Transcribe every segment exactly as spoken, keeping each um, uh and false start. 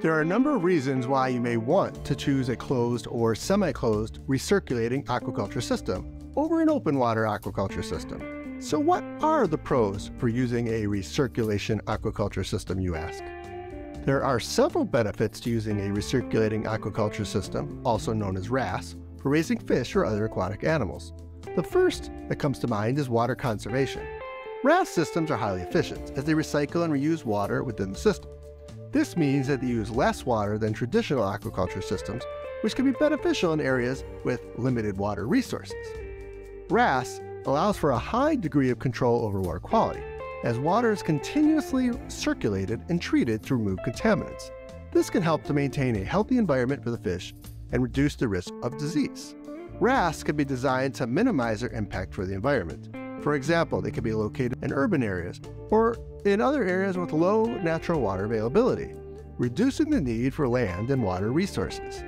There are a number of reasons why you may want to choose a closed or semi-closed recirculating aquaculture system over an open water aquaculture system. So what are the pros for using a recirculation aquaculture system, you ask? There are several benefits to using a recirculating aquaculture system, also known as R A S, for raising fish or other aquatic animals. The first that comes to mind is water conservation. R A S systems are highly efficient as they recycle and reuse water within the system. This means that they use less water than traditional aquaculture systems, which can be beneficial in areas with limited water resources. R A S allows for a high degree of control over water quality, as water is continuously circulated and treated to remove contaminants. This can help to maintain a healthy environment for the fish and reduce the risk of disease. R A S can be designed to minimize their impact for the environment. For example, they can be located in urban areas or in other areas with low natural water availability, reducing the need for land and water resources.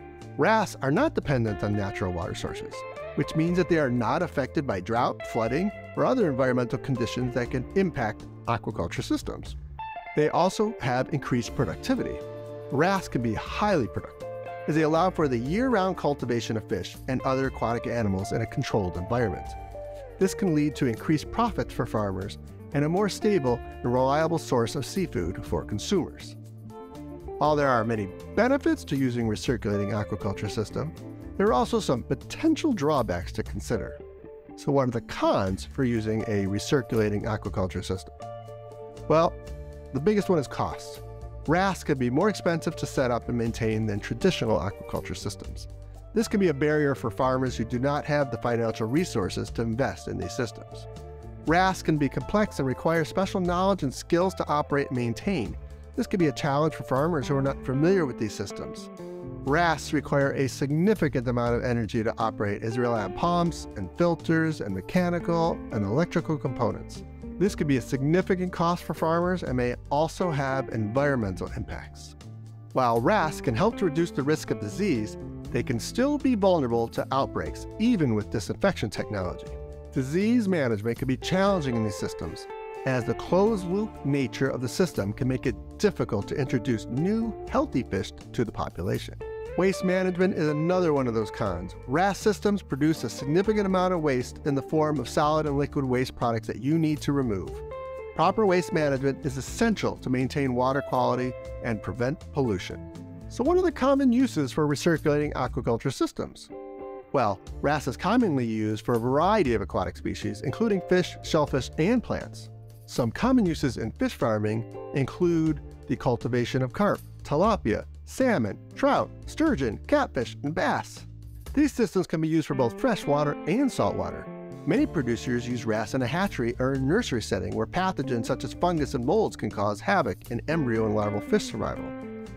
R A S are not dependent on natural water sources, which means that they are not affected by drought, flooding, or other environmental conditions that can impact aquaculture systems. They also have increased productivity. R A S can be highly productive, as they allow for the year-round cultivation of fish and other aquatic animals in a controlled environment. This can lead to increased profits for farmers and a more stable and reliable source of seafood for consumers. While there are many benefits to using recirculating aquaculture system, there are also some potential drawbacks to consider. So what are the cons for using a recirculating aquaculture system? Well, the biggest one is cost. R A S can be more expensive to set up and maintain than traditional aquaculture systems. This can be a barrier for farmers who do not have the financial resources to invest in these systems. R A S can be complex and require special knowledge and skills to operate and maintain. This can be a challenge for farmers who are not familiar with these systems. R A S require a significant amount of energy to operate as they rely on pumps and filters and mechanical and electrical components. This could be a significant cost for farmers and may also have environmental impacts. While R A S can help to reduce the risk of disease, they can still be vulnerable to outbreaks, even with disinfection technology. Disease management can be challenging in these systems, as the closed-loop nature of the system can make it difficult to introduce new, healthy fish to the population. Waste management is another one of those cons. R A S systems produce a significant amount of waste in the form of solid and liquid waste products that you need to remove. Proper waste management is essential to maintain water quality and prevent pollution. So what are the common uses for recirculating aquaculture systems? Well, R A S is commonly used for a variety of aquatic species, including fish, shellfish, and plants. Some common uses in fish farming include the cultivation of carp, tilapia, salmon, trout, sturgeon, catfish, and bass. These systems can be used for both freshwater and saltwater. Many producers use R A S in a hatchery or a nursery setting where pathogens such as fungus and molds can cause havoc in embryo and larval fish survival.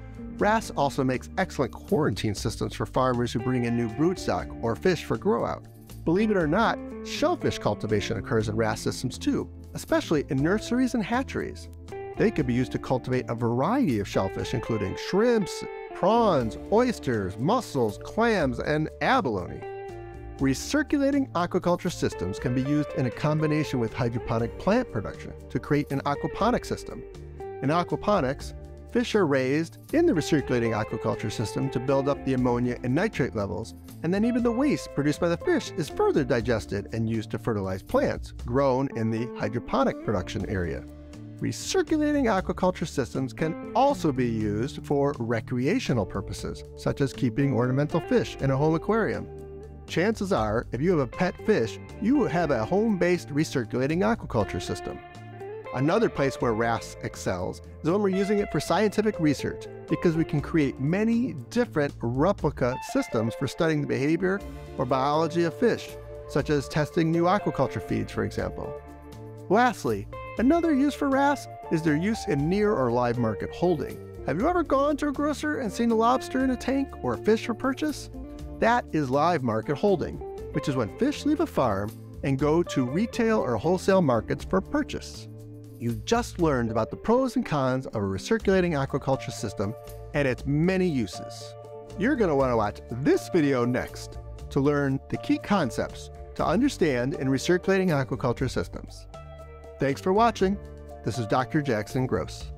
R A S also makes excellent quarantine systems for farmers who bring in new broodstock or fish for grow-out. Believe it or not, shellfish cultivation occurs in R A S systems too, especially in nurseries and hatcheries. They could be used to cultivate a variety of shellfish, including shrimps, prawns, oysters, mussels, clams, and abalone. Recirculating aquaculture systems can be used in a combination with hydroponic plant production to create an aquaponic system. In aquaponics, fish are raised in the recirculating aquaculture system to build up the ammonia and nitrate levels, and then even the waste produced by the fish is further digested and used to fertilize plants grown in the hydroponic production area. Recirculating aquaculture systems can also be used for recreational purposes, such as keeping ornamental fish in a home aquarium. Chances are, if you have a pet fish, you will have a home-based recirculating aquaculture system. Another place where R A S excels is when we're using it for scientific research, because we can create many different replica systems for studying the behavior or biology of fish, such as testing new aquaculture feeds, for example. Lastly, another use for R A S is their use in near or live market holding. Have you ever gone to a grocer and seen a lobster in a tank or a fish for purchase? That is live market holding, which is when fish leave a farm and go to retail or wholesale markets for purchase. You just learned about the pros and cons of a recirculating aquaculture system and its many uses. You're going to want to watch this video next to learn the key concepts to understand in recirculating aquaculture systems. Thanks for watching. This is Doctor Jackson Gross.